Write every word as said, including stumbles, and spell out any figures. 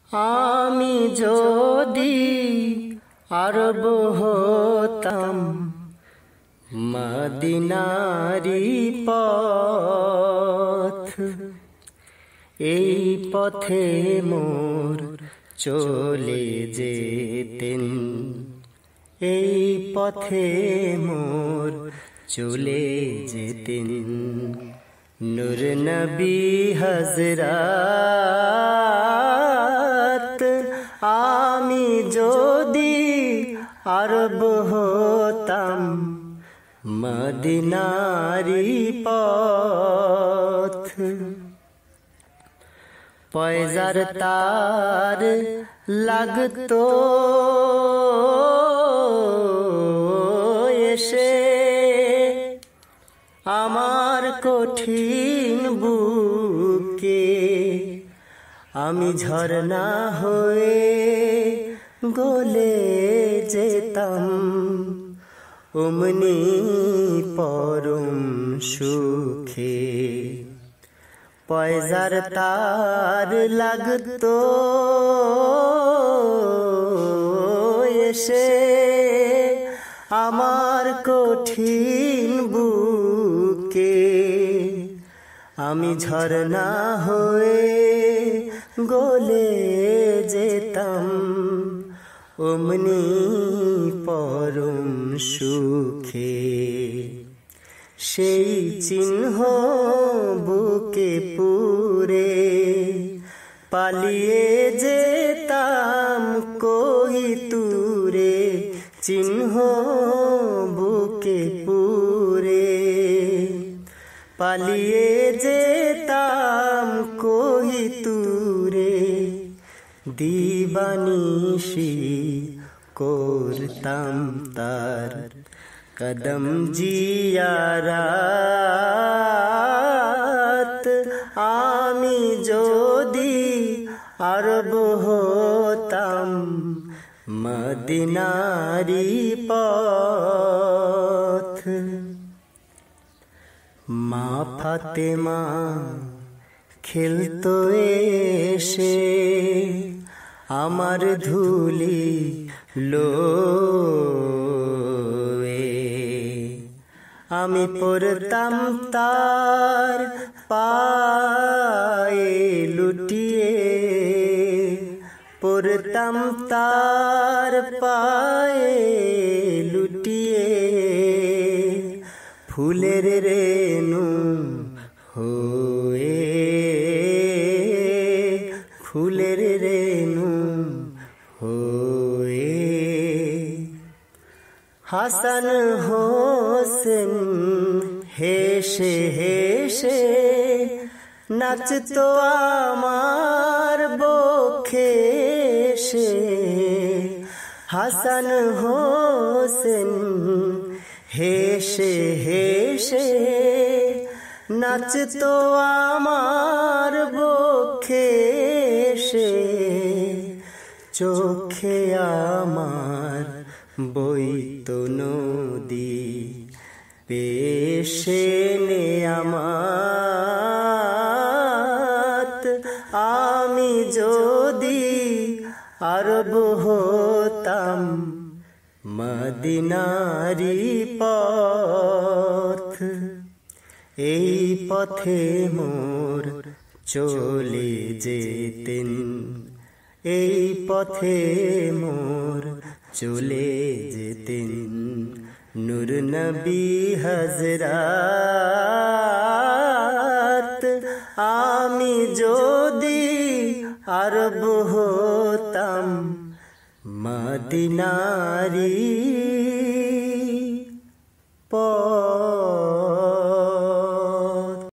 আমি যদি আরব হতাম মদিনারি পথ, এই পথে মোর চলে যেতেন, এই পথে মোর চলে যেতেন নূর নবী হযরত। আমি যদি আরব হতাম মদিনারি পথ, পয়জার তার লাগতো এসে আমার কঠিন বুকে, আমি ঝরনা হয়ে গলে যেতাম অমনি পরম সুখে। পয়জার তার লাগতো এসে আমার কঠিন বুকে, আমি ঝরনা হয়ে গলে যেতাম অমনি পরম সুখে। সেই চিহ্ন বুকে পুরে পালিয়ে যেতাম কোহিতুরে, চিহ্ন বুকে পুরে পালিয়ে যেতাম কোহিতুরে। দিবানিশি করতাম তার কদম জিয়ারাত। আমি যদি আরব হতাম মদিনারি পথ। মা ফাতেমা খেলতো এসে আমার ধুলি লোয়ে, আমি পড়তাম তার পায়ে লুটিয়ে, পড়তাম তার পায়ে লুটিয়ে। ফুলের রেণু হয়ে, ফুলের রেণু হয়ে হাসান হোসেন হেসে হেসে নাচতো আমার বক্ষে এসে। হাসান হোসেন হেসে হেসে নাচতো আমার বক্ষে এসে। চোখে আমার বইতো নদী পেশে নেয়ামত। আমি যদি আরব হতাম মদিনারি পথ, এই পথে মোর চলে যেতেন, এই পথে মোর চলে যেতেন নূর নবী হযরত। আমি যদি আরব হতাম মদিনারি পথ।